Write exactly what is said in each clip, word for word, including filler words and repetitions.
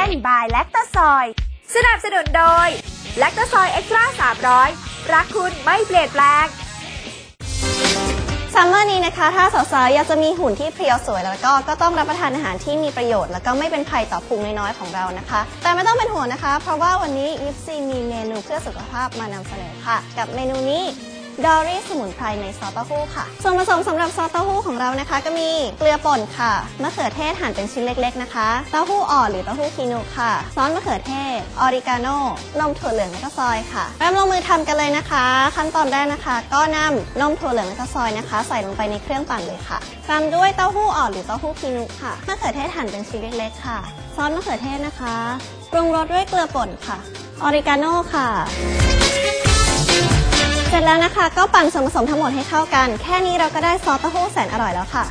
น by แลคตาซอยสนับสนุนโดยแลคตาซอยเอ็กซ์ตร้าสามร้อยรักคุณไม่เปลี่ยนแปลงซัมเมอร์นี้นะคะถ้าสาวๆอยากจะมีหุ่นที่เพรียวสวยแล้วก็ก็ต้องรับประทานอาหารที่มีประโยชน์แล้วก็ไม่เป็นภัยต่อพุงน้อยๆของเรานะคะแต่ไม่ต้องเป็นห่วงนะคะเพราะว่าวันนี้ยิปซีมีเมนูเพื่อสุขภาพมานำเสนอค่ะกับเมนูนี้ดอรี่สมุนไพรในซอสเต้าหู้ค่ะส่วนผสมสำหรับซอสเต้าหู้ของเรานะคะก็มีเกลือป่นค่ะมะเขือเทศหั่นเป็นชิ้นเล็กๆนะคะเต้าหู้อ่อนหรือเต้าหู้คีนูค่ะซอสมะเขือเทศออริกาโนนมถั่วเหลืองและก็ซอยค่ะเริ่มลงมือทำกันเลยนะคะขั้นตอนแรกนะคะก็นำนมถั่วเหลืองและก็ซอยนะคะใส่ลงไปในเครื่องปั่นเลยค่ะตามด้วยเต้าหู้อ่อนหรือเต้าหู้คีนูค่ะมะเขือเทศหั่นเป็นชิ้นเล็กๆค่ะซอสมะเขือเทศนะคะปรุงรสด้วยเกลือป่นค่ะออริกาโนค่ะเสร็จแล้วนะคะก็ปั่นส่วนผสมทั้งหมดให้เข้ากันแค่นี้เราก็ได้ซอสเต้าหู้แสนอร่อยแล้วค่ะ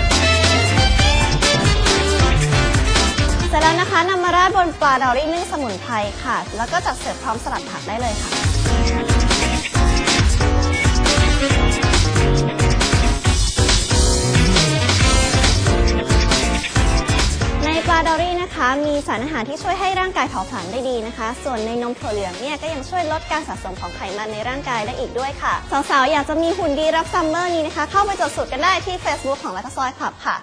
เสร็จแล้วนะคะนำมาราดบนปลาดอรี่นึ่งสมุนไพรค่ะแล้วก็จัดเสิร์ฟพร้อมสลัดผักได้เลยค่ะปลาดอรี่นะคะมีสารอาหารที่ช่วยให้ร่างกายเผาผลาญได้ดีนะคะส่วนในนมถั่วเหลืองเนี่ยก็ยังช่วยลดการสะสมของไขมันในร่างกายได้อีกด้วยค่ะสาวๆอยากจะมีหุ่นดีรับซัมเมอร์นี้นะคะเข้าไปจดสูตรกันได้ที่ Facebook ของแลคตาซอยคลับค่ะ